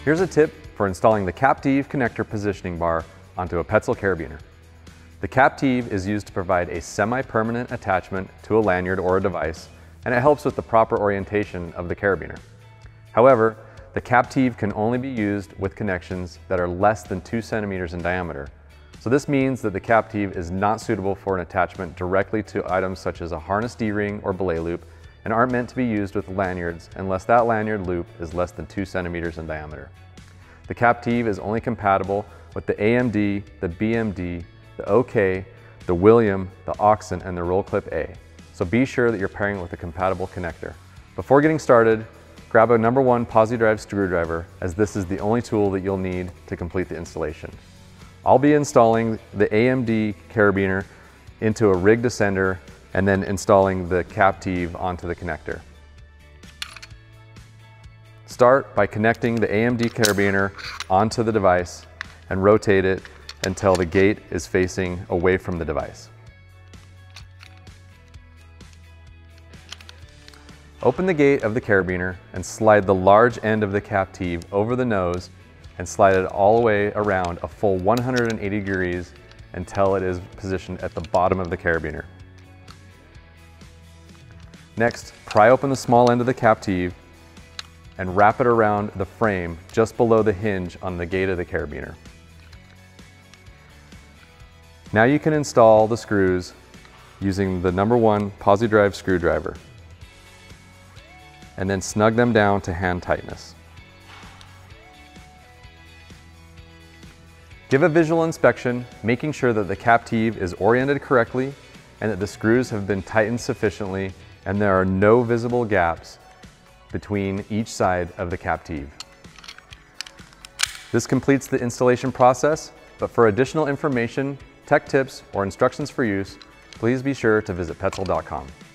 Here's a tip for installing the CAPTIV connector positioning bar onto a Petzl carabiner. The CAPTIV is used to provide a semi-permanent attachment to a lanyard or a device, and it helps with the proper orientation of the carabiner. However, the CAPTIV can only be used with connections that are less than 2 centimeters in diameter. So this means that the CAPTIV is not suitable for an attachment directly to items such as a harness D-ring or belay loop, and aren't meant to be used with lanyards unless that lanyard loop is less than 2 centimeters in diameter. The CAPTIV is only compatible with the AMD, the Bm'D, the OK, the William, the OXAN, and the ROLLCLIP A. So be sure that you're pairing it with a compatible connector. Before getting started, grab a number 1 posi drive screwdriver, as this is the only tool that you'll need to complete the installation. I'll be installing the AMD carabiner into a rig descender and then installing the CAPTIV onto the connector. Start by connecting the AMD carabiner onto the device and rotate it until the gate is facing away from the device. Open the gate of the carabiner and slide the large end of the CAPTIV over the nose and slide it all the way around a full 180 degrees until it is positioned at the bottom of the carabiner. Next, pry open the small end of the CAPTIV and wrap it around the frame just below the hinge on the gate of the carabiner. Now you can install the screws using the number 1 posi drive screwdriver and then snug them down to hand tightness. Give a visual inspection, making sure that the CAPTIV is oriented correctly and that the screws have been tightened sufficiently and there are no visible gaps between each side of the CAPTIV. This completes the installation process, but for additional information, tech tips, or instructions for use, please be sure to visit Petzl.com.